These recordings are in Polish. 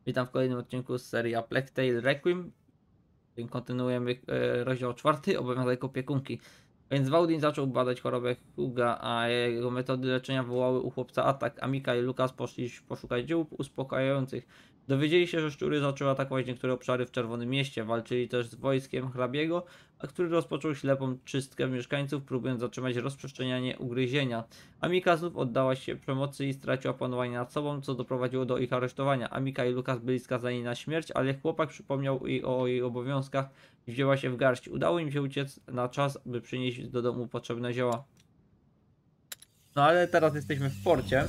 Witam w kolejnym odcinku z serii A Plague Tale Requiem. Kontynuujemy rozdział 4, obowiązek opiekunki. Więc Vaudin zaczął badać chorobę Huga, a jego metody leczenia wywołały u chłopca atak. A Mika i Lukas poszli poszukać ziół uspokajających. Dowiedzieli się, że szczury zaczęły atakować niektóre obszary w Czerwonym Mieście. Walczyli też z wojskiem hrabiego, a który rozpoczął ślepą czystkę mieszkańców, próbując zatrzymać rozprzestrzenianie ugryzienia. Amika znów oddała się przemocy i straciła panowanie nad sobą, co doprowadziło do ich aresztowania. Amika i Lukas byli skazani na śmierć, ale chłopak przypomniał jej o jej obowiązkach i wzięła się w garść. Udało im się uciec na czas, by przynieść do domu potrzebne zioła. No ale teraz jesteśmy w porcie.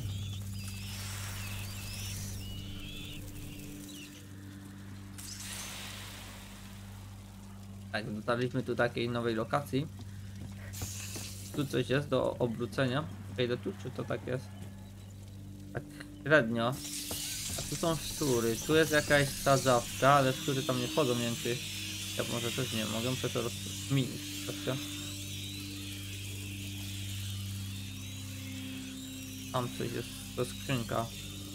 Tak, dotarliśmy tu takiej nowej lokacji. Tu coś jest do obrócenia. Wejdę tu, czy to tak jest? Tak średnio. A tu są szczury. Tu jest jakaś sadzawka, ale szczury tam nie wchodzą, nie wiem czy... Ja może też nie mogę, muszę to rozkminić troszkę. Tam coś jest, to skrzynka.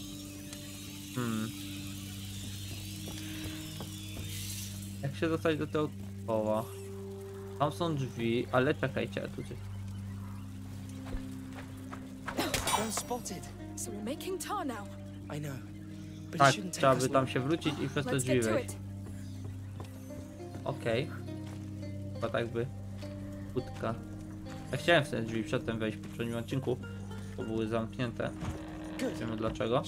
Jak się dostać do tego koła? Tam są drzwi, ale czekajcie, tu coś. Tak, trzeba by tam się wrócić i przez te drzwi wejść. Okej. Chyba tak by... Budka. Ja chciałem w te drzwi przedtem wejść w poprzednim odcinku, bo były zamknięte. Nie wiemy dlaczego.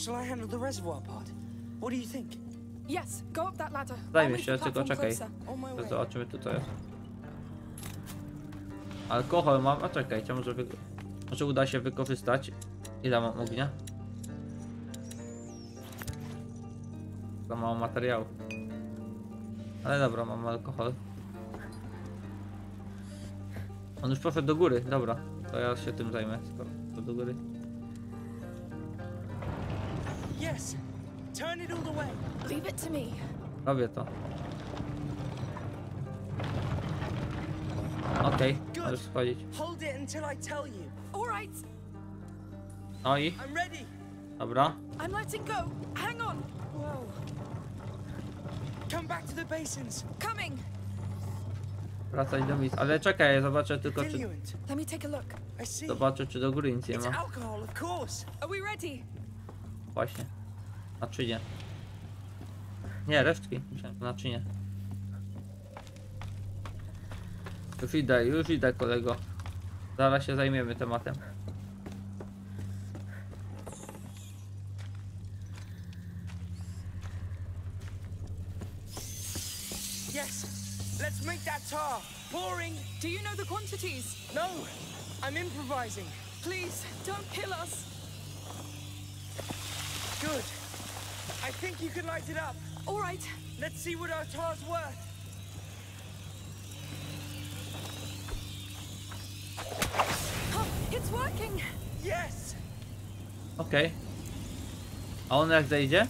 Zajmie się, tylko czekaj. Zobaczymy tu co jest. Alkohol mam, a czekajcie, może uda się wykorzystać. Ile mam ognia? Za mało materiału. Ale dobra, mam alkohol. On już poszedł do góry, dobra. To ja się tym zajmę, skoro to do góry. Yes. Turn it all the way. Leave it to me. Robię to. Okej, możesz schodzić. Hold it until I tell you. All right. No i? I'm ready. Dobra. I'm letting go. Hang on. Whoa. Come back to the basins. Coming. Wracać do miejsca. Ale czekaj, ja zobaczę tylko czy... Diluent. Let me take a look. I see. Zobaczę czy do góry nic nie It's ma. alcohol, of course. Are we ready? Właśnie. Naczynie. Nie, resztki. Myślałem, że naczynie. Już idę kolego. Zaraz się zajmiemy tematem. Yes. Let's make that tar. Pouring. Do you know the quantities? No. I'm improvising. Please, don't kill us. Good. I think you can light it up. All right. Let's see what our tar's worth. Oh, it's working. Yes. Okej. A on jak zejdzie?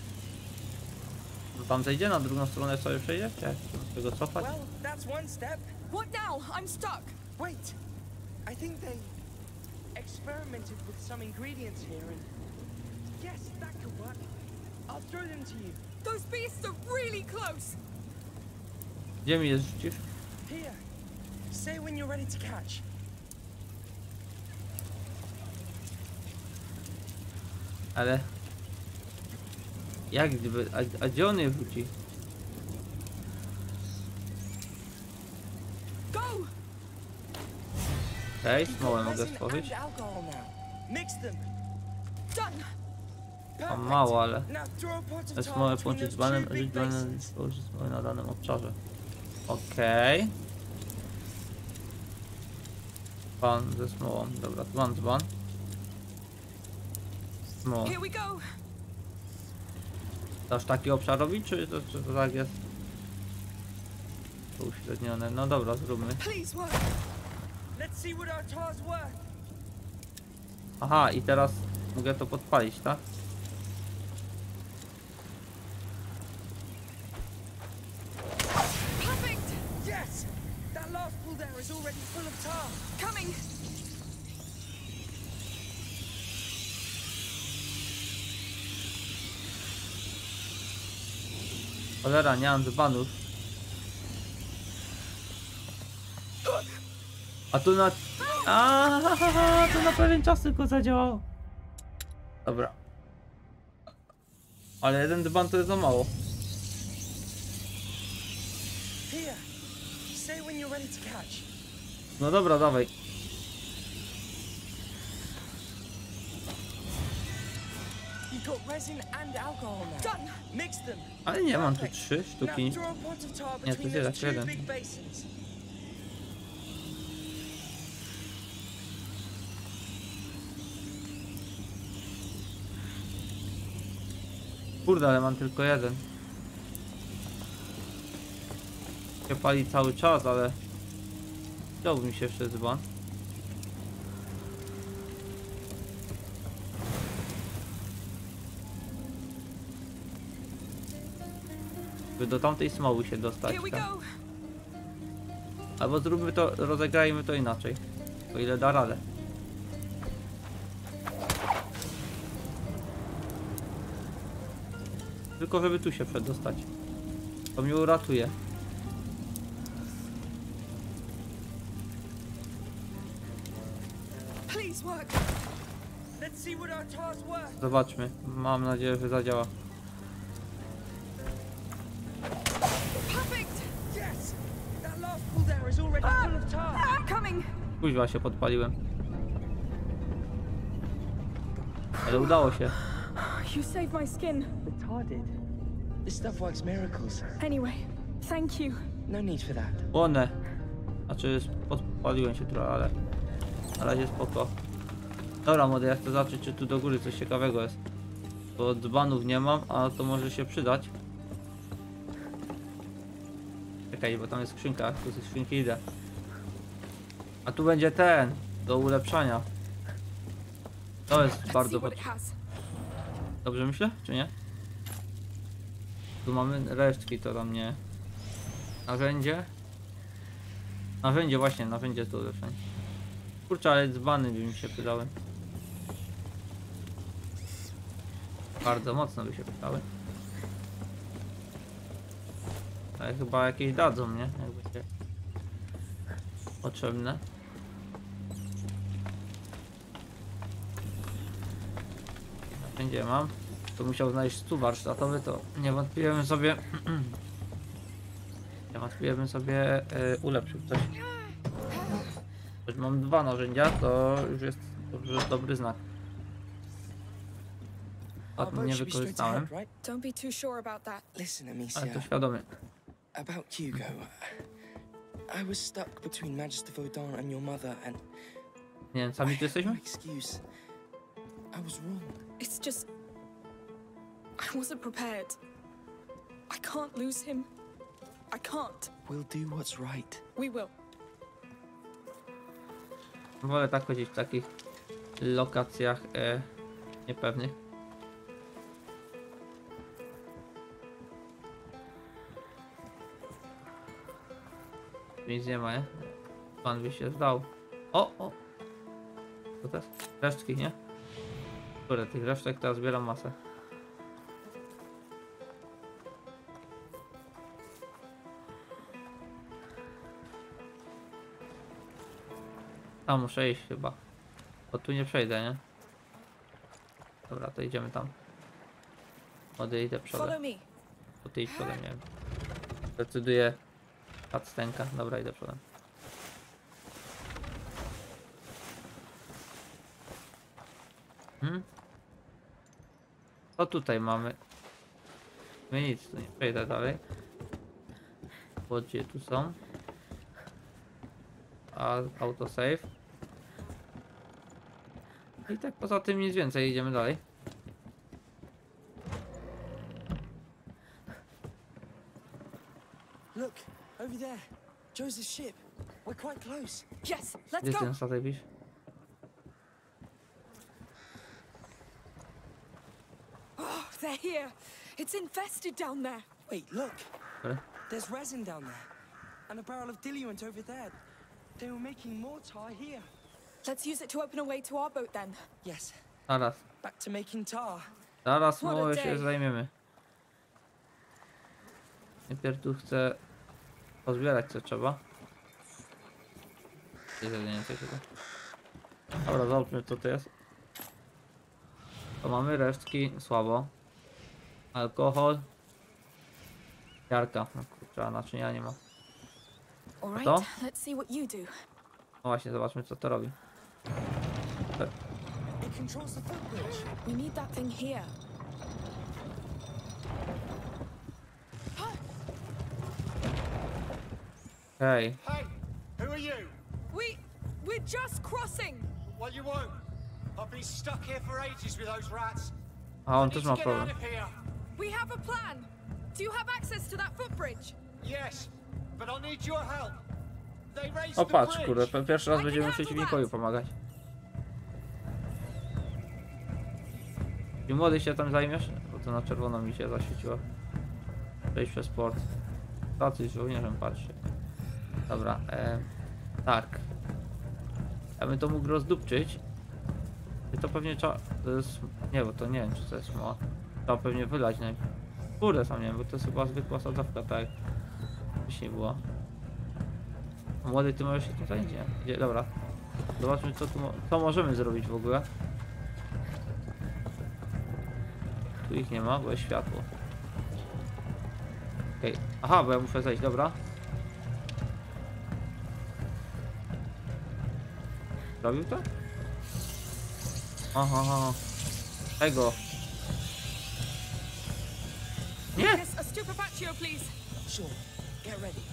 To tam zejdzie, na drugą stronę sobie przejdzie? Czy jak tego cofać? Well, that's one step. What now? I'm stuck. Wait. I think they experimented with some ingredients here and yes, that could work. I'll throw them to you. Those beasts are really close. Gdzie mi je rzucisz? Here. Say when you're ready to catch. Ale... Jak gdyby... A gdzie on je wrzuci? Go. Okej, smołę mogę Resin stworzyć. and alcohol now. Mix them. Done. Mam Perfect. mało, ale... Now throw a pot of tar Smołę between połączyć those z banem, two żyć big banem, basins. położyć smołę na danym obszarze. Okej. Ban ze smołą. Dobra, dzban. Smoła. Here we go. Dasz taki obszar robić, czy to tak jest? To uśrednione. No dobra, zróbmy. Please work. Let's see what our tar's worth. Aha, i teraz mogę to podpalić, tak? Perfect. Yes. That last pool there is already full of tar. Coming. Cholera, nie mam dzbanów. A tu na... to na pewien czas tylko zadziałało. Dobra. Ale jeden dzban to jest za mało. Here. Say when you're ready to catch. No dobra, dawaj. You've got resin and alcohol now. Done. Mix them. Ale nie, mam tu Perfect. 3 sztuki. Now throw a pot of tar Nie, to between jest those jeden. two big basins. Kurde, ale mam tylko jeden. Się pali cały czas, ale... Chciałbym mi się jeszcze dzban. By do tamtej smoły się dostać. Here we Tak? go. Albo zróbmy to, rozegrajmy to inaczej. O ile da radę. Tylko żeby tu się przedostać. To mnie uratuje. Please work. Let's see what our tar's worth. Zobaczmy. Mam nadzieję, że zadziała. Perfect. Yes! That last pool there is already full of tar. I'm coming. Kuźwa się podpaliłem. Ale udało się. You saved my skin. The tar did. This stuff works miracles. Anyway, thank you. No need for that. One. Znaczy podpaliłem się trochę, ale na razie spoko. Dobra młody, ja chcę zobaczyć, czy tu do góry coś ciekawego jest. Bo dzbanów nie mam, a to może się przydać. Czekaj, bo tam jest skrzynka, tu ze skrzynki idę. A tu będzie ten, do ulepszania. To jest Let's bardzo see what it potrzebne. has. Dobrze myślę, czy nie? Tu mamy resztki, to tam nie. Narzędzie. Narzędzie właśnie, narzędzie to ulepszenie. Kurczę, ale dzbany by mi się przydały. Bardzo mocno by się przydały. Ale chyba jakieś dadzą, nie? Jakby się potrzebne. Narzędzie mam. To musiał znaleźć stół warsztatowy, to niewątpliwie bym sobie ulepszył coś. Choć mam 2 narzędzia, to już jest dobry znak. Our A boat nie should be straight wykorzystałem, ahead, right? Don't be too sure about that. Listen, ale Amicia. to świadomie. About Hugo. I was stuck between Magister Vaudin and your mother, and Nie wiem, sami tu no jesteśmy? excuse. I was wrong. It's just. I wasn't prepared. I can't lose him. I can't. We'll do what's right. We will. Wolę tak chodzić w takich lokacjach niepewnych. Nic nie ma, nie? Pan by się zdał. O! To też resztki, nie? Które tych resztek teraz zbieram masę. Tam muszę iść chyba. Bo tu nie przejdę, nie? Dobra, to idziemy tam. Idę przodem. Follow me. To ty idź przodem, nie wiem. Decyduje cutscenka. Dobra, idę przodem. Co tutaj mamy? My nic, tu nie przejdę dalej. Bo gdzie tu są? A autosave. I tak poza tym nic więcej, idziemy dalej. Look, over there. Joseph's ship. We're quite close. Yes, let's Gdzie go. ten statek widzisz? Oh, they're here. It's infested down there. Wait, look. Dobra. There's resin down there. And a barrel of diluent over there. They were making more tar here. Let's use it to open a way to our boat then. Yes, Zaraz. back to making tar. Zaraz What a mało day. się zajmiemy. Najpierw tu chcę pozbierać co trzeba. Nie coś takiego. Dobra, zobaczmy co to jest. To mamy resztki, słabo. Alkohol. Jarka, no kurczę, a naczynia nie ma. All right, To? let's see what you do. No właśnie, zobaczmy co to robi. It controls the footbridge. We need that thing here. Okej, Hey, who are you? We're just crossing. Well, you won't. I've been stuck here for ages with those rats. a on I też need ma to get out problem. of here. We have a plan. Do you have access to that footbridge? Yes, but I'll need your help. They raised O the patrz, bridge. kurde, pierwszy raz I can będziemy handle przeciwnikowi that. pomagać. I młody się tam zajmiesz? Bo to na czerwono mi się zaświeciło. Przejść przez port. Stacji z żołnierzem, patrzcie. Dobra, tak. Ja bym to mógł rozdupczyć. I to pewnie trzeba... To jest... Nie, bo to nie wiem, czy to jest smoła. Trzeba pewnie wylać najpierw. Kurde, sam nie wiem, bo to jest chyba zwykła sadzawka, tak jak wcześniej było. A młody, ty możesz się tutaj? Nie. Gdzie? Dobra. Zobaczmy, co tu co możemy zrobić w ogóle. Tu ich nie ma, bo jest światło. Okej. Aha, bo ja muszę zejść, dobra. Robił to? Aha. Tego. Nie! Yes, a stupefaccio, please. Sure. Get ready.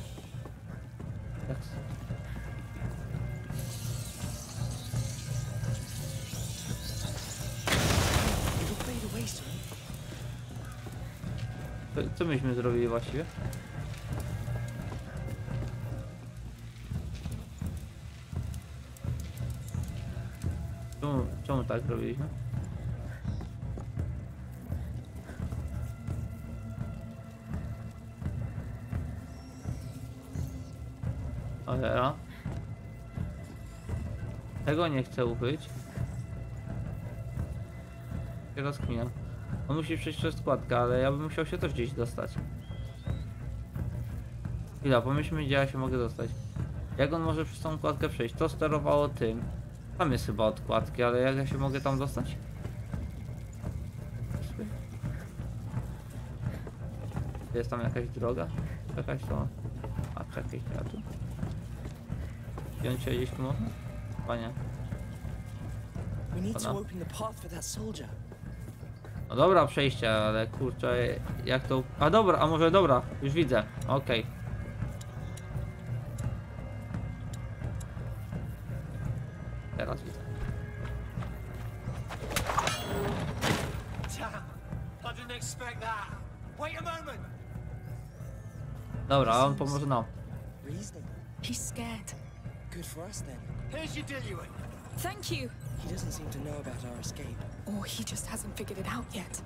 It'll fade away soon. Co myśmy zrobili właściwie? Czemu tak robiliśmy? Cholera. Tego nie chcę ukryć. Się rozkminiam. On musi przejść przez składkę, ale ja bym musiał się też gdzieś dostać. Chwila, pomyślmy, gdzie ja się mogę dostać. Jak on może przez tą kładkę przejść? To sterowało tym. Tam jest chyba odkładki, ale jak ja się mogę tam dostać? Jest tam jakaś droga? Jakaś to... A czekaj, ja tu. Wziąć się gdzieś tu można? Chyba nie. We need to Ona. open the path for that soldier. No dobra, przejście, ale kurczę, jak to... A dobra, a może dobra, już widzę, okej. Teraz widzę. Damn, I didn't expect that. Wait a moment. Dobra, on pomoże nam. Reasoning. He's scared. Good for us then. Here's your diluent. Thank you. He doesn't seem to know about our escape. Or he just hasn't figured it out yet.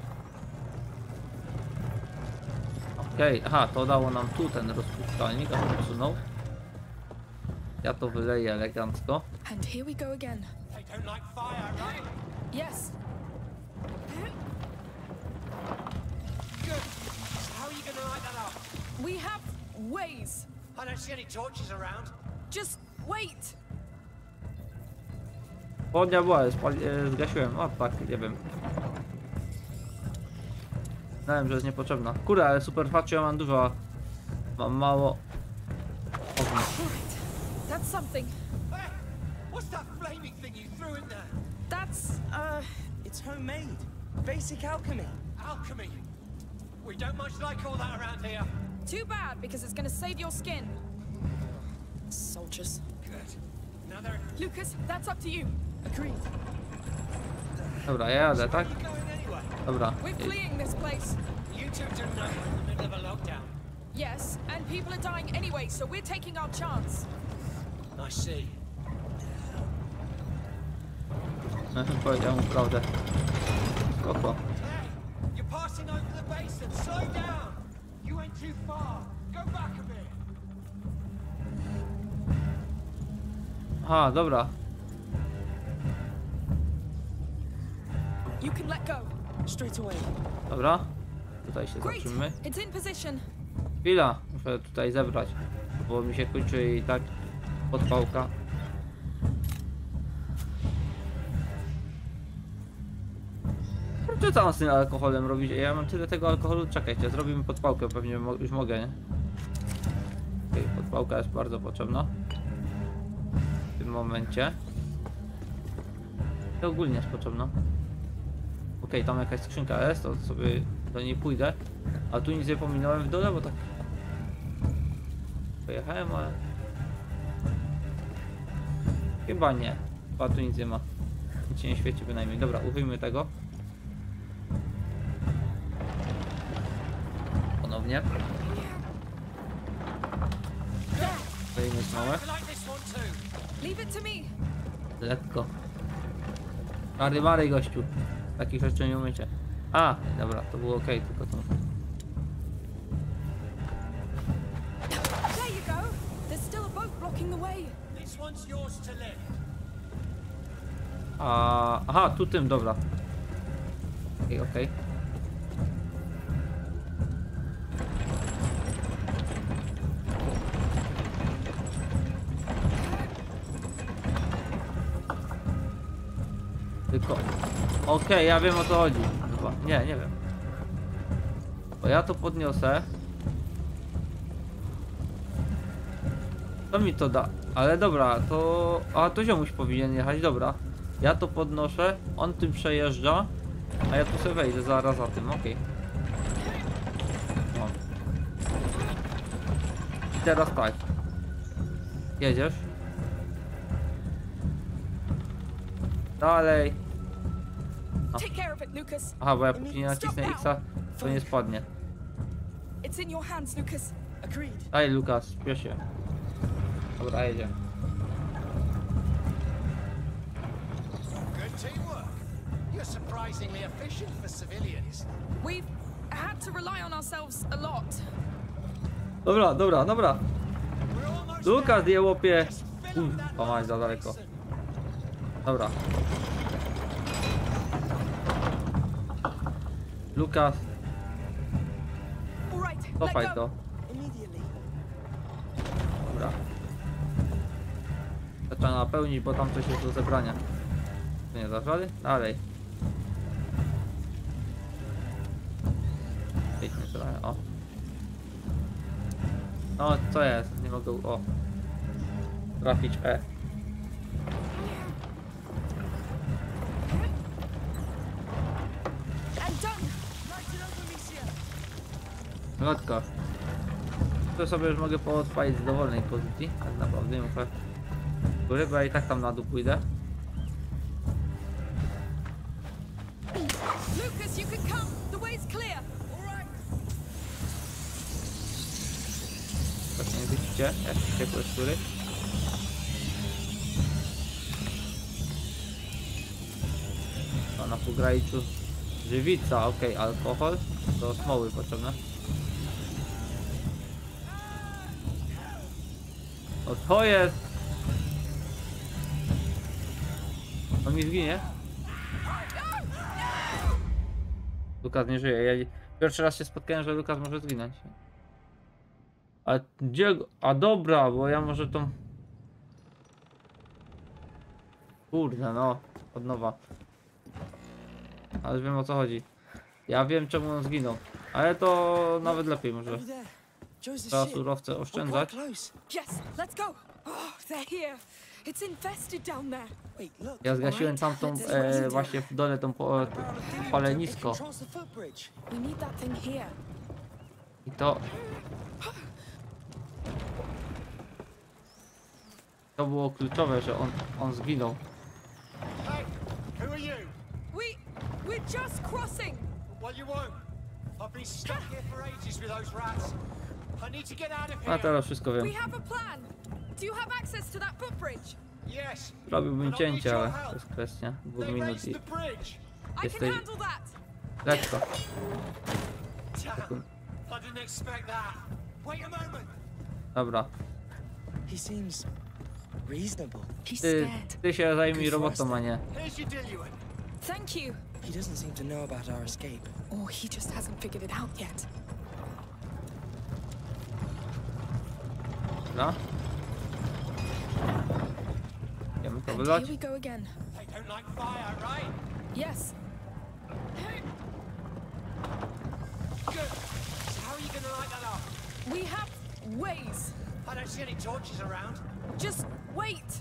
Okej, aha, to dało nam tu ten rozpuszczalnik, a on usunął. Ja to wyleję elegancko. And here we go again. They don't like fire, right? Yes. Good. So how are you going to light that up? We have ways. I don't see any torches around. Just wait. Południa była, zgasiłem, o tak, nie wiem. Znałem, że jest niepotrzebna. Kurde, ale super faccio mam dużo, a mam mało ognia. Right. That's something. Hey, what's that flaming thing you threw in there? That's, It's homemade. Basic alchemy. Alchemy. We don't much like all that around here. too bad because it's gonna save your skin. Soldiers. Good. Now they're... Lucas, that's up to you. Agreed. Dobra, ja jadę, tak? Where are you going anyway? Dobra. We're fleeing this place. You two do know we're in the middle of a lockdown. Yes, and people are dying anyway, so we're taking our chance. I see. Powiedział mu prawdę. Spoko. Hey, you're passing over the basin. Slow down. You went too far. Go back a bit. Aha, dobra. You can let go. Straight away. Dobra. Tutaj się Great. zatrzymmy. It's in position. Chwila, muszę tutaj zebrać, bo mi się kończy i tak podpałka. Co tam z tym alkoholem robić? Ja mam tyle tego alkoholu, czekajcie, zrobimy podpałkę, pewnie już mogę, nie? Okej, podpałka jest bardzo potrzebna w tym momencie. To ogólnie jest potrzebna. Okej, tam jakaś skrzynka jest, to sobie do niej pójdę. A tu nic nie pominąłem w dole, bo tak pojechałem, ale chyba nie. Chyba tu nic nie ma. Nic się nie świeci bynajmniej. Dobra, użyjmy tego. Ponownie. Kolejny małe. Like this one too. Leave it to me. Lekko. Mary, Mary, gościu. Takich rzeczy nie umiecie. A, dobra, to było ok, tylko to. There you go. There's still a boat blocking the way. This one's yours to live. Aha, tu tym, dobra. Okej. Tylko... Okej, ja wiem o co chodzi. Chyba. Nie wiem. Bo ja to podniosę. To mi to da. Ale dobra, to... A, to ziomuś powinien jechać, dobra. Ja to podnoszę, on tym przejeżdża, a ja tu sobie wejdę zaraz za tym, okej. No. I teraz tak. Jedziesz. Dalej. Take care of it, Lucas. Aha, bo ja póki nie nacisnę X-a, to nie spadnie. It's in your hands, Lucas. Agreed. Daj, Lukas, śpiesz się. Dobra, jedzie. Good teamwork. You're surprisingly efficient for civilians. We've had to rely on ourselves a lot. Dobra. We're almost Lukas, there. je łopie. Just fill up that O, masz za last daleko. basin. Dobra. Lukas, All right, let cofaj go. to. Immediately. Dobra. To trzeba napełnić, bo tam coś jest do zebrania. To nie zabrali? Dalej. Idźmy trochę, o. No, co jest? Nie mogę, o. Trafić E. And done. Light it up, Amicia. Lotka. To sobie już mogę poodpalić z dowolnej pozycji. Tak naprawdę muszę w górę, bo ja i tak tam na dół pójdę. Lucas, you can come. The way's clear. All right. Właśnie nie widzicie, jak ciepłe skóry. A na pograniczu żywica, okej, alkohol, do smoły potrzebne. O, to jest! On mi zginie? Lukas nie żyje, ja pierwszy raz się spotkałem, że Lukas może zginąć. A gdzie go? A dobra, bo ja może tą... Kurde no, od nowa. Ale już wiem o co chodzi. Ja wiem czemu on zginął. Ale to nawet lepiej może. Over there. Joe's the Trzeba ship. surowce We're quite oszczędzać. Yes, close. let's go. Oh, they're here. It's infested down there. Wait, look. Ja zgasiłem tamtą właśnie w dole tą palenisko. It controls the footbridge. We need that thing here. I to... To było kluczowe, że on zginął. Hey, who are you? We're just crossing. Well, you won't. I've been stuck here for ages with those rats. I need to get out of A here. teraz wszystko wiem. We have a plan. Do you have access to that footbridge? Yes. Robiłbym But I'll need cięcie, your ale help. to jest kwestia 2 They minut raised i the bridge. I can Jesteś- handle that. lekko. Damn. I didn't expect that. Wait a moment. Dobra. He seems reasonable. He's Ty, scared. ty się zajmij robotą, a nie. Here's your diluent. Thank you. He doesn't seem to know about our escape. Or he just hasn't figured it out yet. Dobra. Idziemy to And wylać. here we go again. They don't like fire, right? Yes. Good. So how are you gonna light that up? We have ways. I don't see any torches around. Just wait.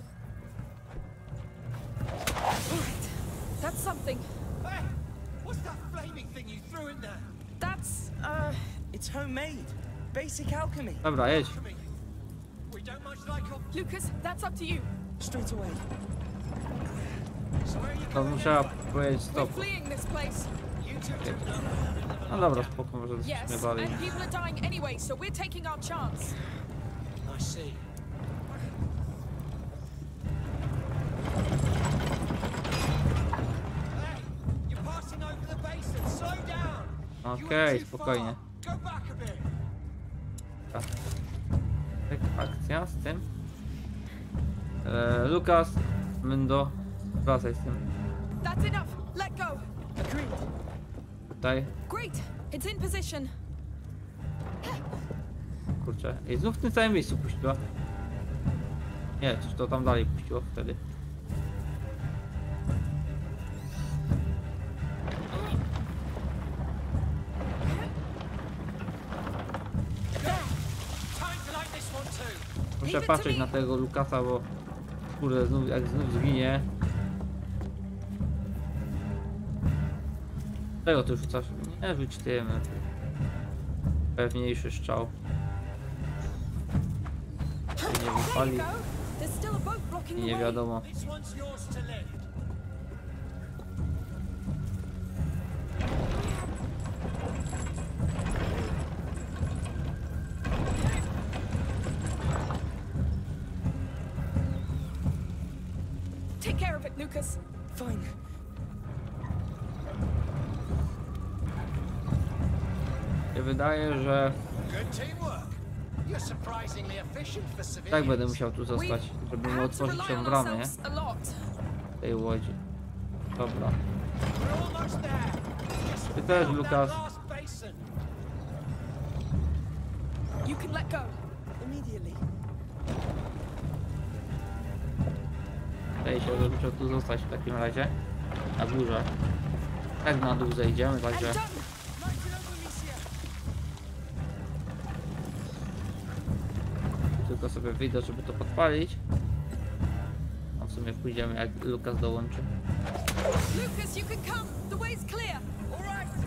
Alright. That's something. Hey! What's that flaming thing you threw in there? That's, It's homemade. Basic alchemy. Dobra, jedź. For me. We don't much like your... Lucas, that's up to you. Straight away. So where are you To going musiała anyway? powiedzieć We're stop. fleeing this place. You two don't know. No dobra, spoko, może Yes, jesteśmy dalej. and people are dying anyway, so we're taking our chance. I see. Hey! You're passing over the basin. Slow down! You Okej, went too spokojnie. far. Go back a bit. Tak, akcja z tym. Lukas, Mendo, wracaj z tym. That's enough. Let go. Agreed. Tutaj, Great. It's in position. kurczę. I znów w tym samym miejscu puściła. Nie, czy to tam dalej puściło wtedy. Time to light this one too. Muszę patrzeć na tego Lukasa, bo kurde, znów, jak znów zginie. Tego ty rzucasz? Nie, rzuć tym. Pewniejszy strzał. Czy nie There wypali? you go. There's still a boat blocking I the nie way. wiadomo. This one's yours to lift. Take care of it, Lucas. Fine. Mi się wydaje, że Good teamwork. You're surprisingly efficient for civilians. tak będę musiał tu We zostać, żeby mu had to otworzyć rely tę on bramę, nie? ourselves a lot. Tej łodzi. Dobra. We're almost there. Just Ty też, fill that Lukas. last basin. You can let go. Immediately. Wydaje się, że muszę tu zostać w takim razie. Na górze. Tak na dół zejdziemy, And także done. Light it up, Amicia. tylko sobie wyjdę, żeby to podpalić. A w sumie pójdziemy, jak Lukas dołączy. Lucas, you can come. The way's clear. All right.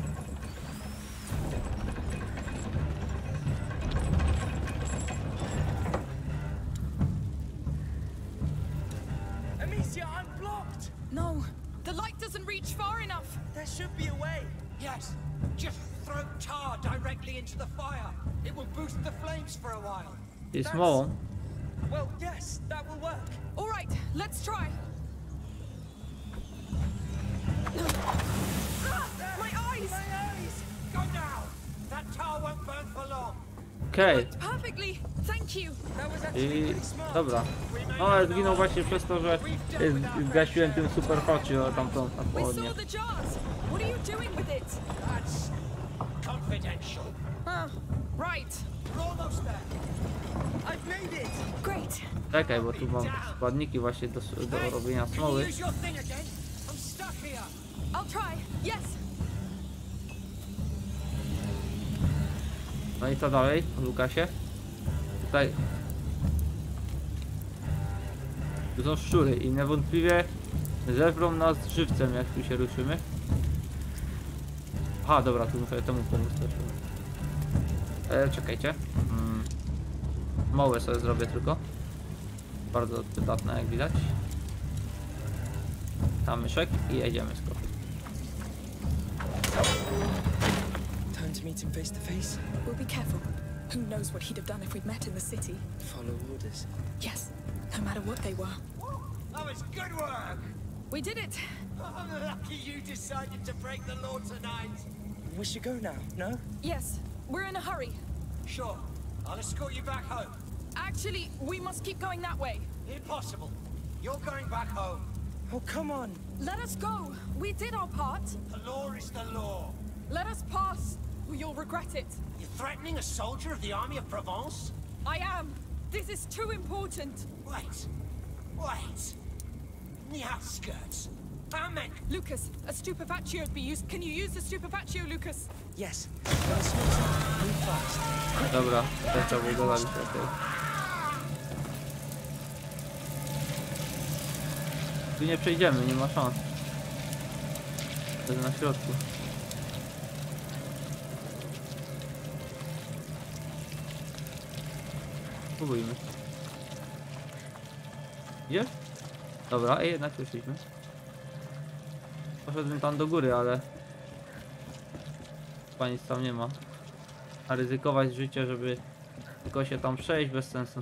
Amicia, I'm blocked. No, the light doesn't reach far enough. There should be a way. Yes. Just throw tar directly into the fire. It will boost the flames for a while. Jest małą. Well, yes, that will work. All right, let's try. My eyes! My eyes! Go now. That tar won't burn for long. Okej. Perfectly. Thank you. That was actually I pretty smart. dobra. No ale zginął właśnie przez to, że zgasiłem tym super hocie o tamtą na We pochodnię. saw the jars. What are you doing with it? That's confidential. Right. We're almost there. I've made it. Great. Czekaj, bo tu mam składniki właśnie do robienia Can you smoły. use your thing again? I'm stuck here. I'll try. Yes. No i co dalej, Lukasie? Tutaj... Tu są szczury i niewątpliwie zeżrą nas żywcem, jak tu się ruszymy. Aha, dobra, tu muszę temu pomóc też. Czekajcie. Małe sobie zrobię tylko. Bardzo przydatne, jak widać. Kamyszek i jedziemy z kolei. Time to meet him face to face. We'll be careful. Who knows what he'd have done if we'd met in the city? Follow orders. Yes. No matter what they were. That was good work. We did it. I'm lucky you decided to break the law tonight. We should go now, no? Yes. We're in a hurry. Sure. I'll escort you back home. Actually, we must keep going that way. Impossible. You're going back home. Oh, come on. Let us go. We did our part. The law is the law. Let us pass, or you'll regret it. You're threatening a soldier of the army of Provence? I am. This is too important. Wait. The outskirts. Our men. Lucas, a stupefaccio would be used. Can you use the stupefaccio, Lucas? Yes. Well, Spencer, move fast. Dobra, też trzeba było dodać okej. Tu nie przejdziemy, nie ma szans. To jest na środku. Spróbujmy. Idziesz? Dobra, jednak wyszliśmy. Poszedłem tam do góry, ale chyba nic tam nie ma. A ryzykować życie, żeby tylko się tam przejść, bez sensu.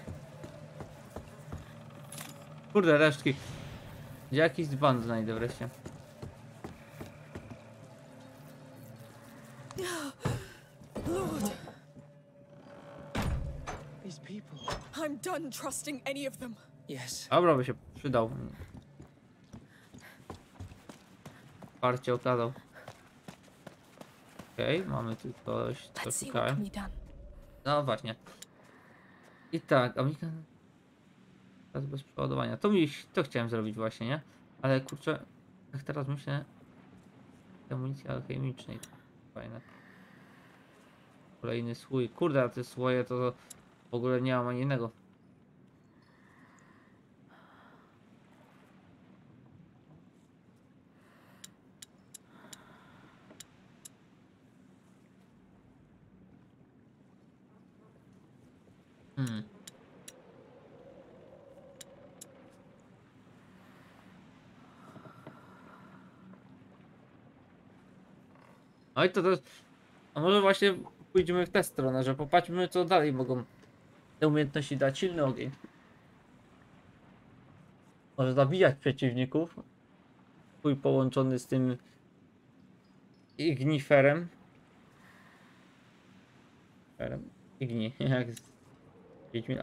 Kurde, resztki. Gdzie jakiś dzban znajdę wreszcie? Lord, These people. I'm done trusting any of them. Yes. Dobra, by się przydał. Wsparcie okazał. Okej, mamy tu coś, co Let's see what szukałem. can be done. No właśnie. I tak, Ameryka... Teraz bez przeładowania. To chciałem zrobić właśnie, nie? Ale kurczę, jak teraz myślę... Amunicji alchemicznej. Fajne. Kolejny słój. Kurde, a te słoje to w ogóle nie mam ani innego. No i to też... A może właśnie pójdziemy w tę stronę, że popatrzmy co dalej mogą te umiejętności dać. Silny ogień. Może zabijać przeciwników. Twój połączony z tym igniferem. Igni, jak z Wiedźmina.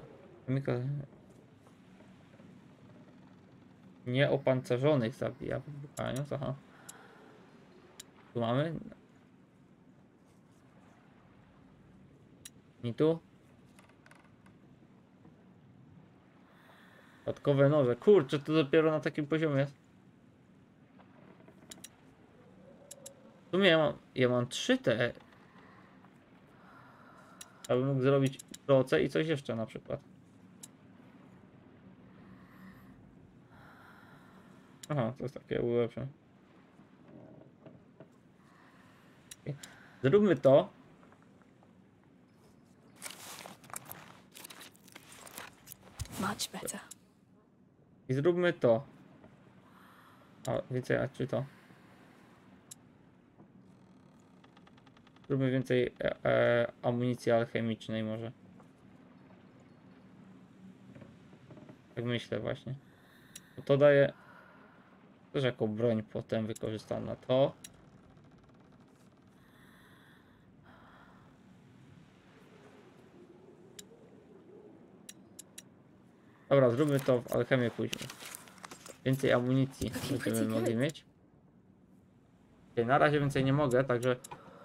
Nieopancerzonych zabija wybuchając, aha. Tu mamy. I tu. Dodatkowe noże. Kurczę, to dopiero na takim poziomie jest. W sumie ja mam 3 te. Abym mógł zrobić proce i coś jeszcze na przykład. Aha, to jest takie ulepsze. Zróbmy to. Much better. I zróbmy to. A więcej, a czy to? Zróbmy więcej amunicji alchemicznej może. Tak myślę właśnie. Bo to daje też jako broń potem wykorzystam na to. Dobra, zróbmy to w alchemię później. Więcej amunicji będziemy mogli mieć. Okay, na razie więcej nie mogę, także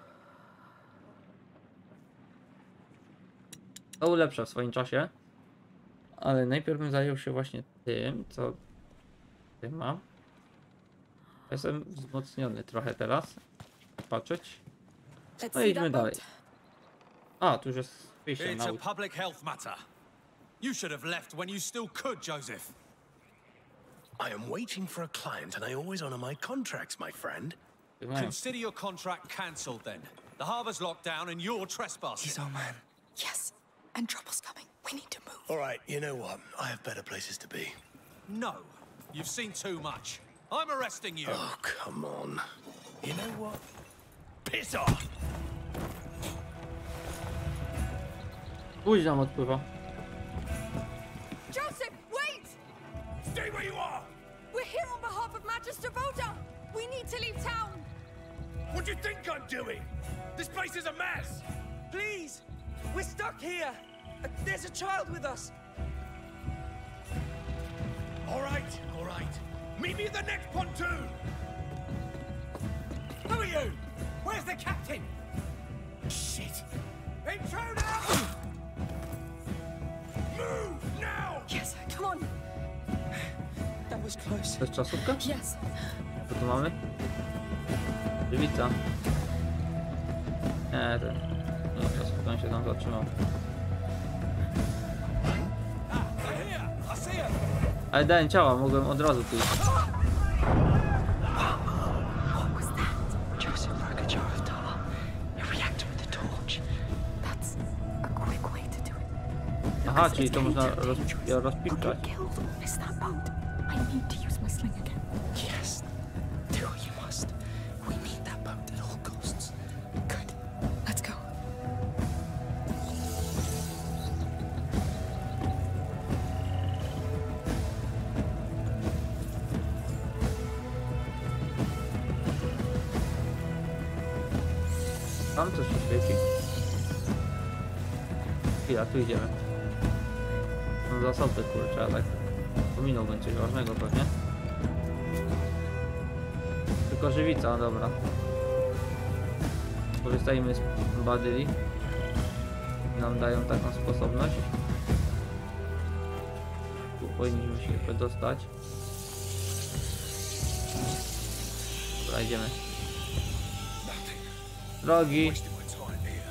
to ulepszę w swoim czasie. Ale najpierw bym zajął się właśnie tym, co tym mam. Jestem wzmocniony trochę teraz. Patrzeć. No i idźmy dalej. A, tu już jest wyjście na It's a public health matter. You should have left when you still could, Joseph. I am waiting for a client and I always honor my contracts, my friend. Consider your contract cancelled then. The harbor's locked down and you're trespassing. He's our man. Yes, and trouble's coming. We need to move. All right, you know what? I have better places to be. No, you've seen too much. I'm arresting you. Oh, come on. You know what? Piss off! Pójdź nam odpływa. Joseph, wait! Stay where you are! We're here on behalf of Magister Voda. We need to leave town. What do you think I'm doing? This place is a mess! Please! We're stuck here! There's a child with us! All right, all right. Meet me at the next pontoon! Who are you? Where's the captain? Shit! Intruder! To jest czasówka? Yes. Co tu mamy? Żywica. Nie, ten. Nie, czasówka on się tam zatrzymał. Ale dałem ciała, mogłem od razu tu iść. What was that? Joseph broke a jar of tar. A reactor with a torch. That's a quick way to do it. Aha, czyli to można Could rozpieprzać. get killed or miss that boat. I need to use my sling again. Yes. Do what you must. We need that boat at all costs. Good. Let's go. Tam coś się świeci. Chwila, tu idziemy. Są zasoby, kurczę, ale tak pominąłbym coś ważnego pewnie. Tylko żywica, dobra. Korzystajmy z badyli. Nam dają taką sposobność. Tu powinniśmy się chyba dostać. Dobra, idziemy. Drogi. Wasting my time here.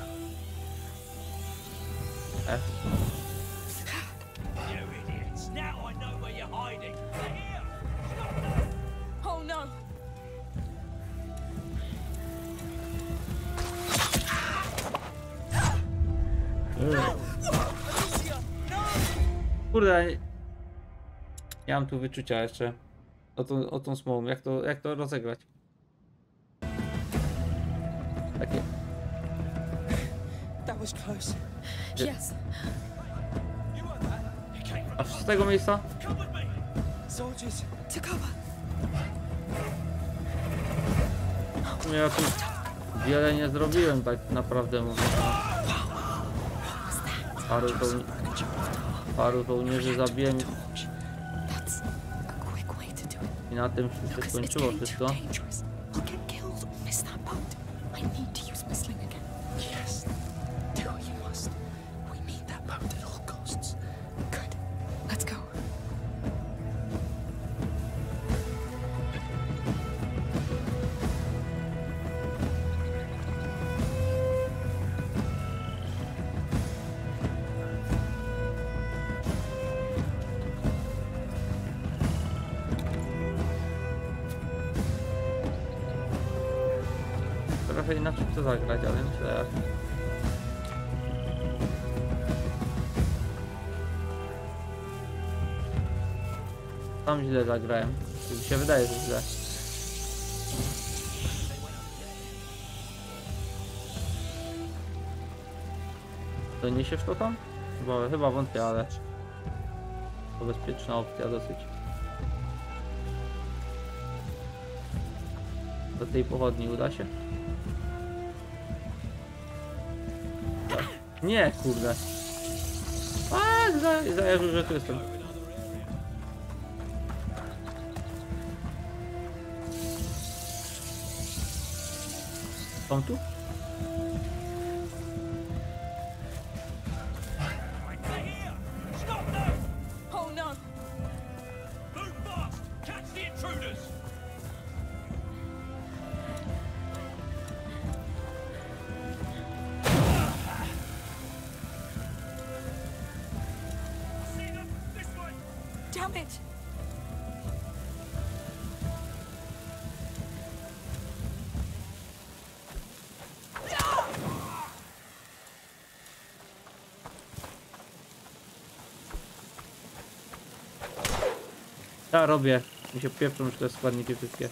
F. You idiots! Now I know where you're hiding. They're here! Stop them! Oh no. Kurde. Ja mam tu wyczucia jeszcze. O tą smugą. Jak to rozegrać? Takie. That was close. Yes. A z tego miejsca? Soldiers. To cover. Ja tu wiele nie zrobiłem, tak naprawdę mówiąc. Paru żołnierzy zabiłem That's a quick way to do it. i na tym się Because it's skończyło getting wszystko. too dangerous. I'll get killed or miss that boat. I need to use my sling again. Yes. Do what you must. We need that boat at all costs. Good. Let's go. Trochę inaczej to zagrać, ale myślę jak... Tam źle zagrałem. Mi się wydaje, że źle. To niesiesz to tam? Chyba wątpię, ale... To bezpieczna opcja dosyć. Do tej pochodni uda się? Tak. Nie, kurde. A, zajarzył, że tu jestem. Są tu? They're here! Stop them! Oh no. Move fast! Catch the intruders! See them? This way! Damn it. Ja robię. Mi się pieprzą już te składniki wszystkie.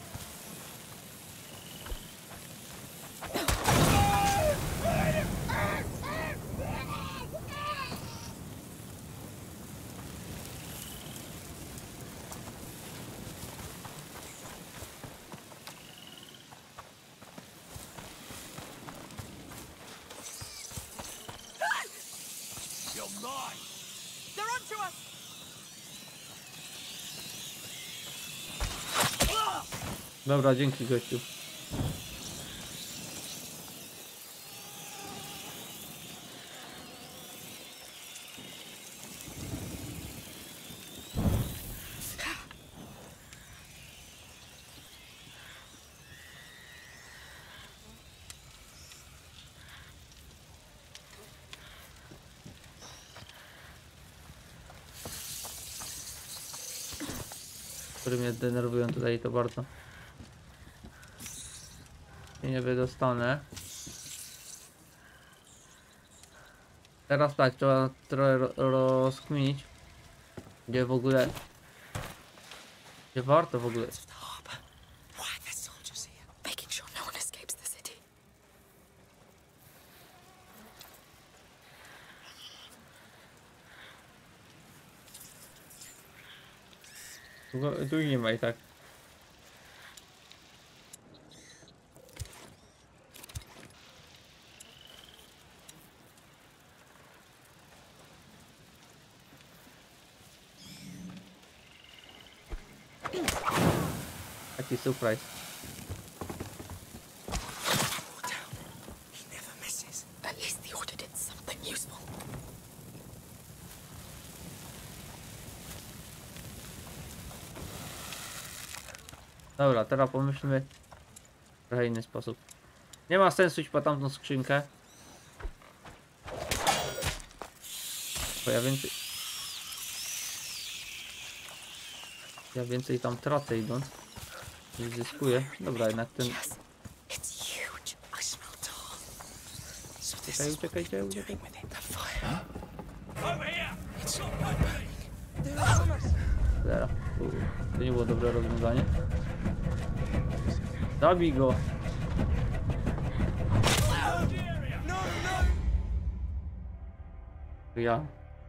You're mine! They're onto us! Dobra, dzięki gościu. które mnie denerwują tutaj to bardzo. I nie wydostanę. Teraz tak, trzeba trochę rozkminić, gdzie w ogóle... Gdzie warto w ogóle... Of the harbor. Why are there soldiers here? Making sure no one escapes the city. Tu nie ma i tak. Taki surprise. He never misses. At least the order did something useful. Dobra, teraz pomyślmy w trochę inny sposób. Nie ma sensu iść po tamtą skrzynkę. Bo ja więcej tam tracę idąc. I zyskuję. Dobra, jednak ten... Yes, it's huge. I smell tar. So this Uciekaj, is what uciekajcie, they're uciekaj. doing with it. The fire. Over here! It's not my burning. They're on us. Zera. To nie było dobre rozwiązanie. Zabij go! No, no! Ja.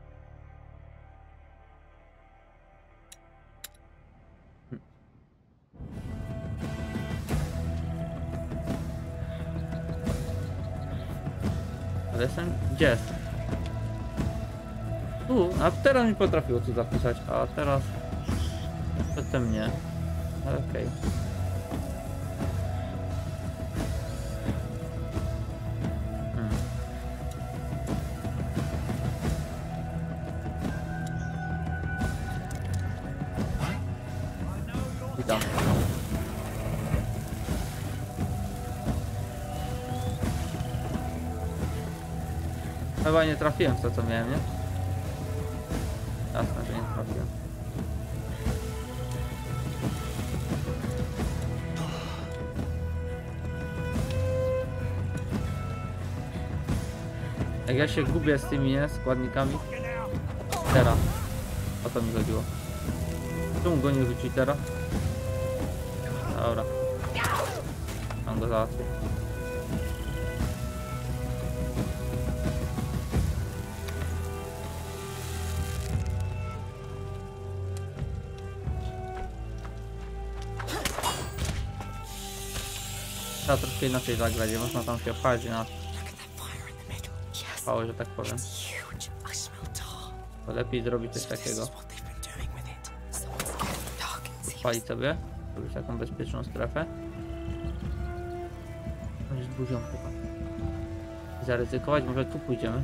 Ale jestem... Gdzie jestem? Tu, a teraz mi potrafiło tu zapisać, a teraz... Przedtem nie. Okej. Witam. Chyba nie trafiłem w to, co miałem, nie? Jasne, że nie trafiłem. Jak ja się gubię z tymi, nie? Składnikami. Teraz. O to mi chodziło. Czemu go nie rzucić teraz? Dobra. Mam go załatwię. Trzeba troszkę inaczej zagrać, nie można tam się wpaść na Look at that fire in the middle. Yes, pało, że tak powiem. it's huge. I smell tar. To lepiej zrobić coś So this takiego. is what they've been doing with it. Someone's scared of the dark and seems Palić sobie, zrobić taką bezpieczną strefę. On jest buzią chyba. Zaryzykować, może tu pójdziemy.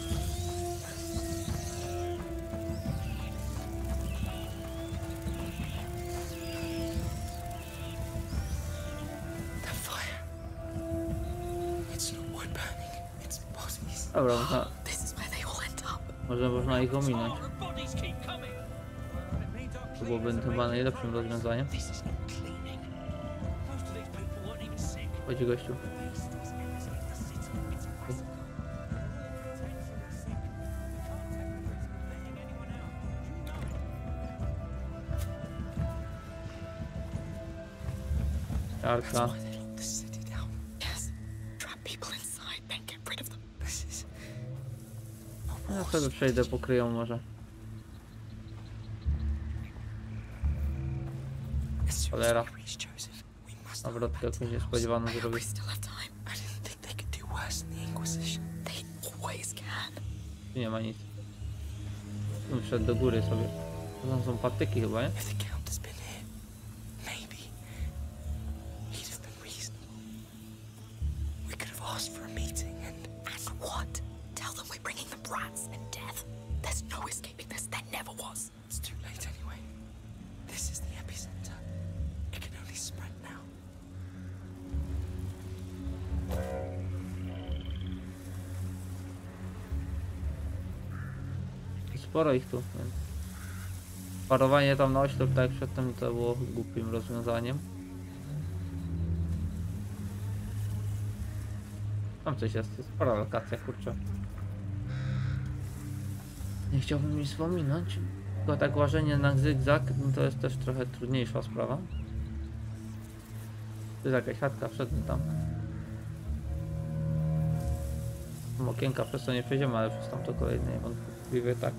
the fire. It's not wood burning. It's bodies. Dobra, można, This is where they all end up. może można ich ominąć. Oh, the bodies keep coming. To byłoby chyba najlepszym rozwiązaniem. This is not cleaning. Most of these people weren't even sick. Chodzi gościu. Czarka. Why they locked the city down? Yes. Trap people inside, then get rid of them. This is Ja sobie przejdę, pokryją może. as soon Cholera. as we reach Joseph, we must not Nawrotkę go back to jakąś the house. niespodziewaną I hope we zrobić. still have time. I didn't think they could do worse than the Inquisition. They always can. Tu nie ma nic. Tu wszedł do góry sobie. To tam są patyki chyba, nie? If the Count has been here, maybe he'd have been reasonable. We could have asked for a meeting and... And what? Tell them we're bringing them rats and death. There's no escaping this. There never was. It's too late anyway. This is the epicenter. It can only spread now. Sporo ich tu. Więc. Parowanie tam na oślep, tak jak przedtem, to było głupim rozwiązaniem. Tam coś jest spora lokacja, kurczę. Nie chciałbym nic wspominać. Tylko tak łażenie na zygzak, no to jest też trochę trudniejsza sprawa. To jest jakaś chatka, wszedłem tam. Tam okienka przez to nie przejdziemy, ale przez tam to kolejne wątpliwie tak.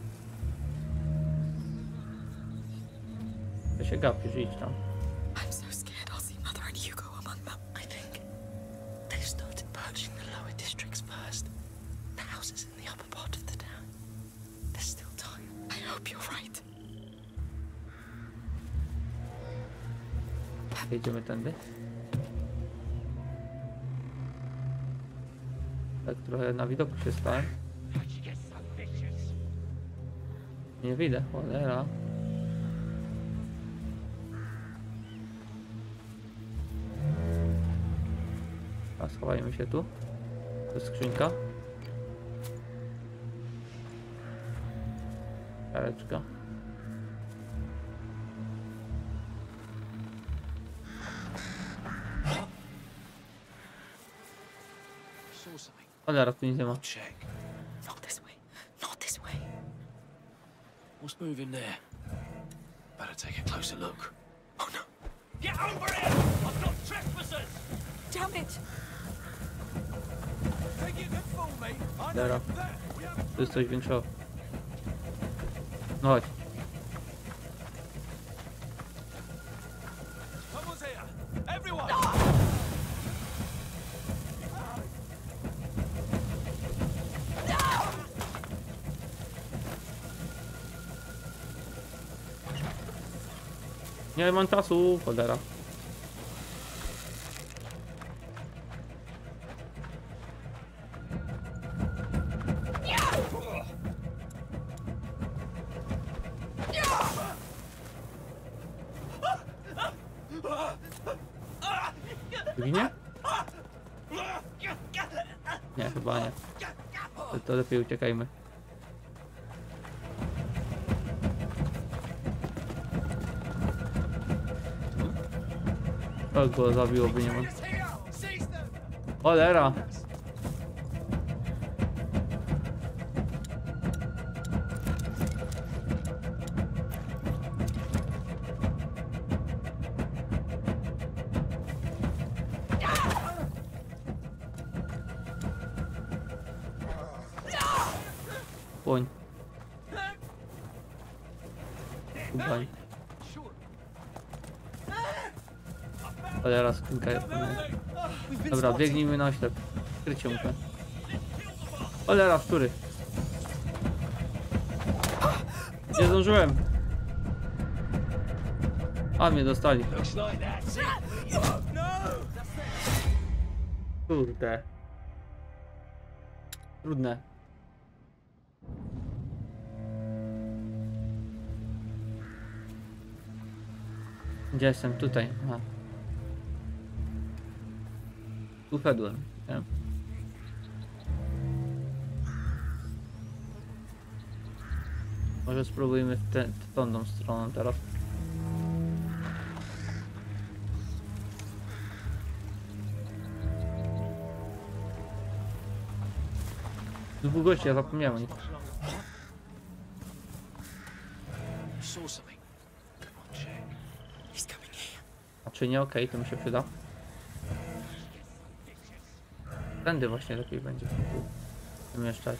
To się gapisz, idź tam. I'm so scared I'll see Mother and Hugo among them. I think they've started purging the lower districts first. The houses in the upper part of the town. There's still time. I hope you're right. Jedziemy tędy. Tak trochę na widoku się stałem. Nie widzę, cholera. A schowajmy się tu. To jest skrzynka. Kareczka. Saw something. Cholera, tu nic nie ma. Check. Not this way. Not this way. What's moving there? Better take a closer look. Oh no. Get over here! I've got trespassers! Damn it. Think you can fool me? I know Dobra. you're there. We have Tu jest coś większego. No chodź. someone's here. Everyone! Nie mam czasu, cholera. Ginie? Nie, chyba nie. To lepiej uciekajmy. O, go zabiłoby, nie ma. Cholera! Płoń. Ubaj. Cholera, skrzynka jest. Dobra, biegnijmy na oślep. Krycie mu. Cholera, szczury. Nie zdążyłem. A, mnie dostali. Kurde. Trudne. Gdzie jestem? Tutaj. Aha. Tu wszedłem. Nie? Może spróbujmy w tą stroną teraz. Długości, ja zapomniałem o nich. Saw something. Come on, check. He's coming here. A czy nie? Okej, to mi się przyda. Tędy właśnie lepiej będzie umieszczać.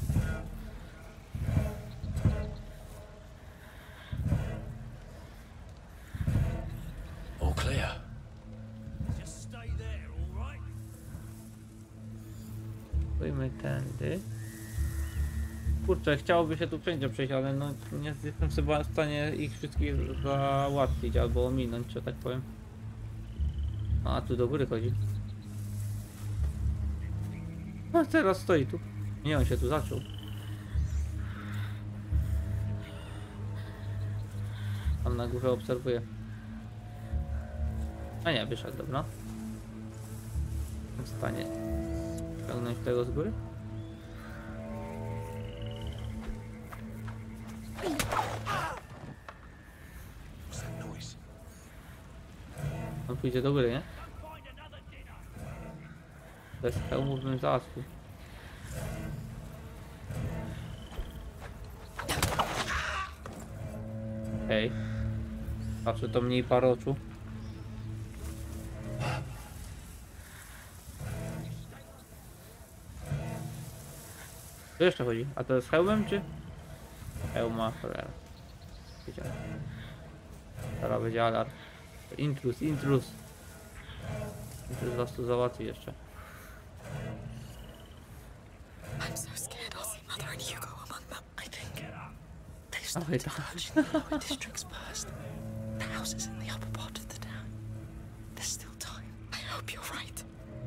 All clear. Just stay there, all right? Pójdźmy tędy. Kurczę, chciałoby się tu wszędzie przejść, ale no nie jestem sobie w stanie ich wszystkich załatwić albo ominąć, że tak powiem. A, tu do góry chodzi. No teraz stoi tu. Nie, on się tu zaczął. Tam na górze obserwuję. A nie, wyszedł, dobra. Jestem w stanie ściągnąć tego z góry. pójdzie do góry, nie? Bez hełmów bym załatwił. Okej. Patrzę, to mniej paroczu. Co jeszcze chodzi? A to jest hełmem, czy? Hełma, cholera. Wiedziałem. Teraz będzie alarm. Intruz. Intruz was tu załatwi jeszcze. I'm so scared I'll see Mother and Hugo among them. I think they Oh, started wait. purging the lower districts first. The houses in the upper part of the town. There's still time. I hope you're right.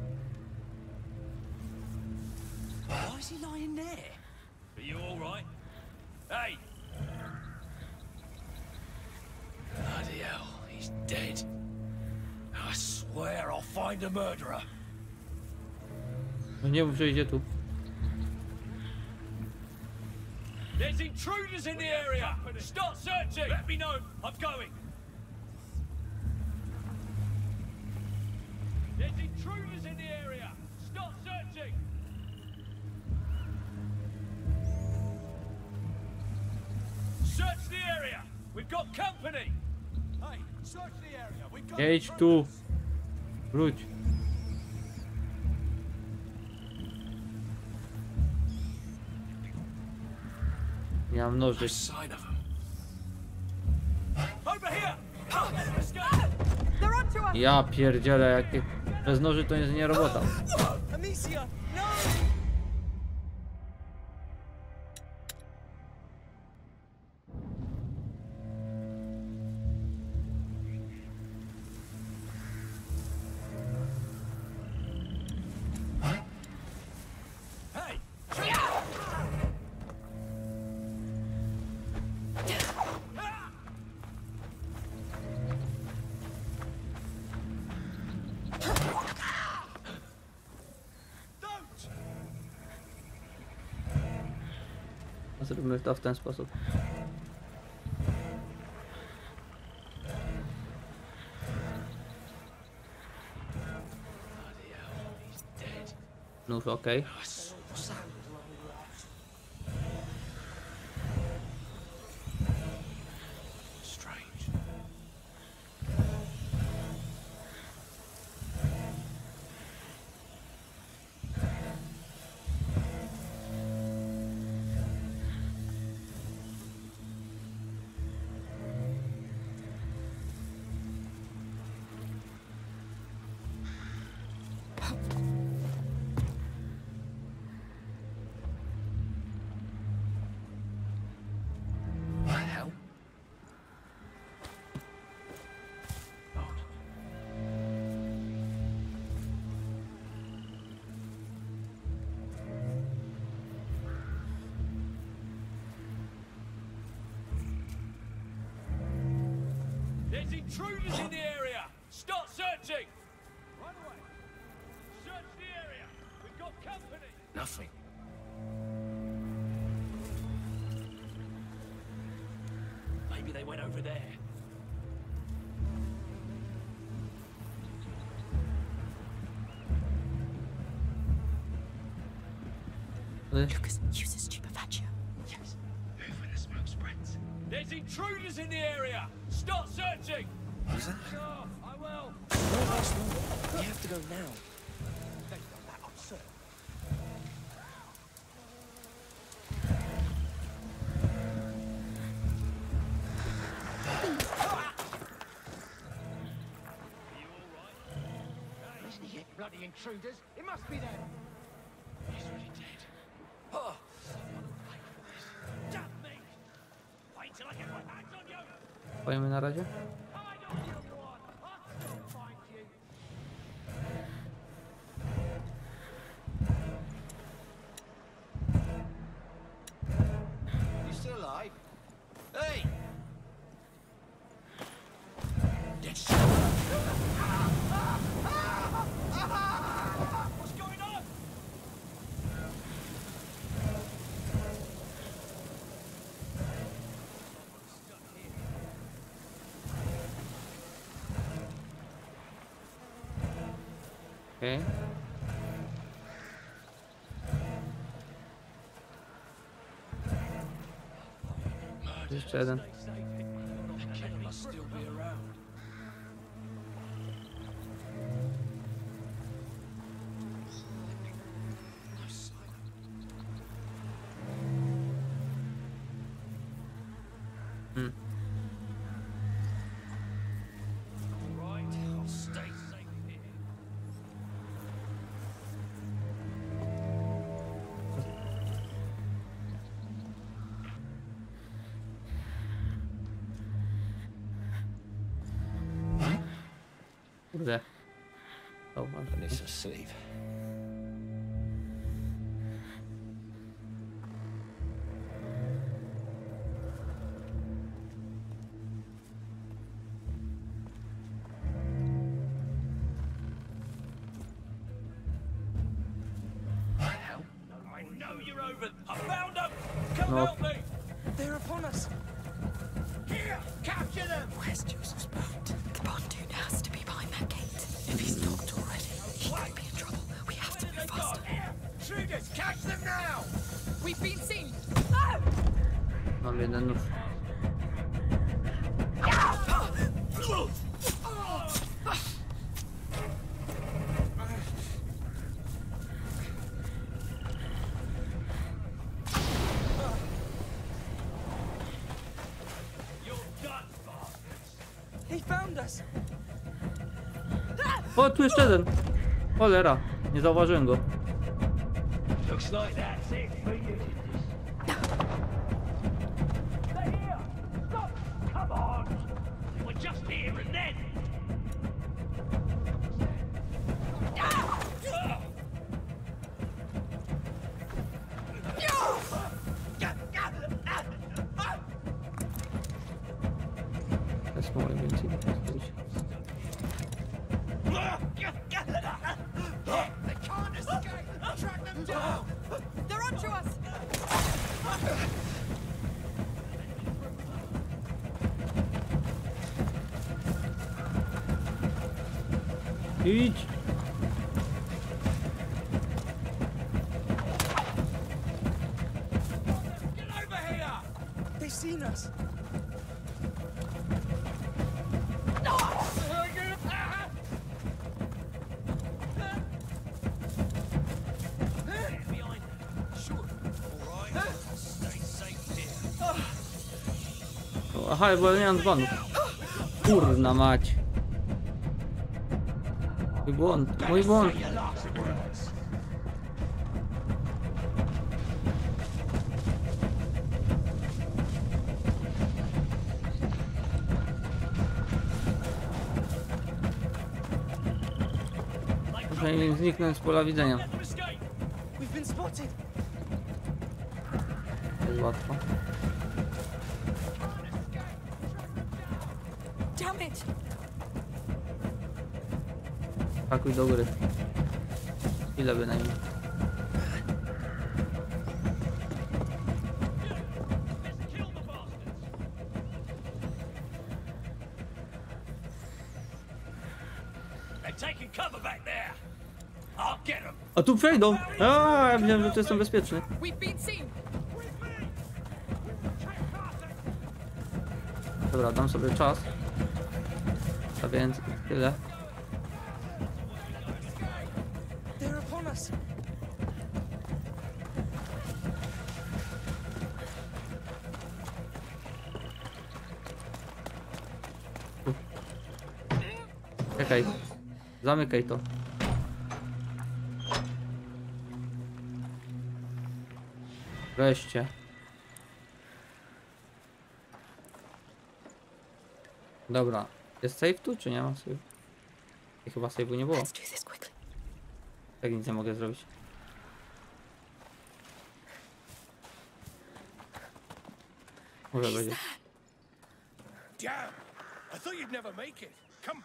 Why is he lying there? Are you all right? Hey! Bloody hell, he's dead. I swear I'll find a murderer. No nie mów, że idzie tu. There's intruders in the area! Start searching! Let me know! I'm going! There's intruders in the area! Start searching! Search the area! We've got company! Hey, search the area. We've got Nie idź tu. Wróć. Nie mam noży. Sign of him. Over here! Let's go! They're onto us! Ja pierdzielę, jakie... Bez noży to jest nie robota. Amicia, no! Hey! Don't! Zróbmy to w ten sposób. Nóż, okej. Strange. What the hell? There's intruders in the area! Start searching! Run away! Search the area! We've got company! Nothing. Maybe they went over there. Lucas uses stupefaccia. Yes. Whoever the smoke spreads. There's intruders in the area! Start searching! Is that? Sure, I will. We have to go now. They've done that absurd. Isn't he? Bloody intruders! It must be them! He's really dead. Oh, Damn me! Wait till I get my hands on you! Stoimy na razie. Hide on you, one! I'll still find you! you still alive? Hey! What's going on? Okej. Jeszcze jeden. Must still be around. Right, I'll stay safe here. Kurde. Dobra. Need some sleep. I know you're over. I found them. Come No. help me. They're upon us. Here, capture them! Where's Joseph's boat? The pontoon has to be behind that gate. If he's docked already, he could be in trouble. We have to move faster. Here! Shooters, catch them now! We've been seen. Mam jeden nóż. You're done, bastards. They found us. O, tu jeszcze jeden. Cholera. Nie zauważyłem go. Looks like that's it for you. They're here. Stop. Come on. We're just here and then. Jest moje więcej. They can't escape! Track them down! They're onto us. Idź. Get over here! They've seen us. Get behind them. Sure. All right. I'll stay safe here. Aha, bo ja nie mam dzwonów. Kurna mać. Mój błąd, mój błąd. Your last words. Muszę im zniknąć z pola widzenia. Let them escape. We've been spotted. To jest łatwo. Damn it. Pakuj do góry. Ile bynajmniej. Let's kill the bastards. They're taking cover back there. I'll get them. A tu przejdą! A, ja myślałem, że tu jestem bezpieczny. We've been seen. Dobra, dam sobie czas. A więc tyle. They're upon us. Czekaj. Zamykaj to. Wreszcie. Dobra. Jest save tu, czy nie ma save? I chyba save'u nie było. Let's do this quickly. Tak nic nie mogę zrobić. Może będzie. Damn! I thought you'd never make it. Come.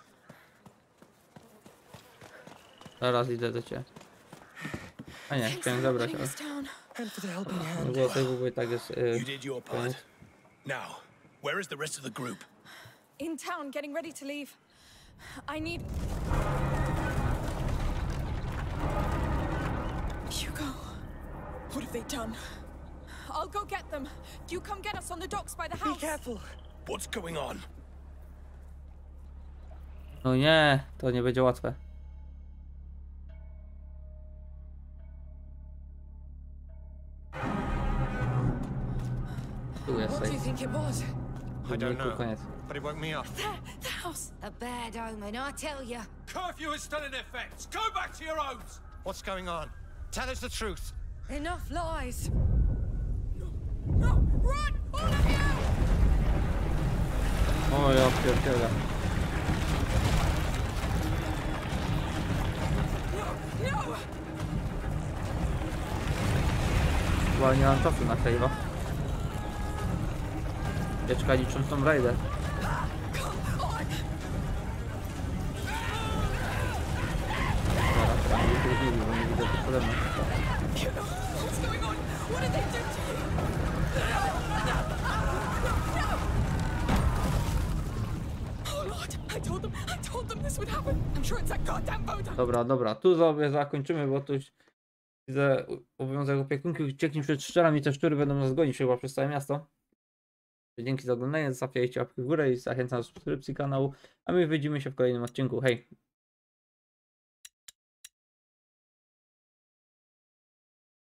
Zaraz idę do ciebie. A nie, Thanks chciałem for zabrać, letting ale... us down. And for the helping hand. No bo save'u, bo i tak jest... You did your part. koniec. Now, where is the rest of the group? In town, getting ready to leave. I need... have they done? I'll go get them. You come get us on the docks by the Be house. careful. What's going on? No nie, to nie będzie łatwe. Tu jest What do you think it was? I don't know, koniec. but it woke me up. The house. A bad omen, I tell ya. Curfew is still in effect. Go back to your homes. What's going on? Tell us the truth. Enough lies. No, run! All of you! O ja pierdzielę. No! Chyba nie mam czasu na cave'a. Pieczka liczą Tomb Raider. Zaraz, tam nie trudnili, bo nie widzę tu pode mną. What's going on? What did they do to you? Oh Lord, I told them this would happen. I'm sure it's that goddamn Voda. Dobra, tu sobie zakończymy, bo tu już widzę obowiązek opiekunki ucieknie przed szczurami, te szczury będą nas gonić chyba przez całe miasto. Dzięki za oglądanie, zostawiajcie łapki w górę i zachęcam do subskrypcji kanału, a my widzimy się w kolejnym odcinku. Hej!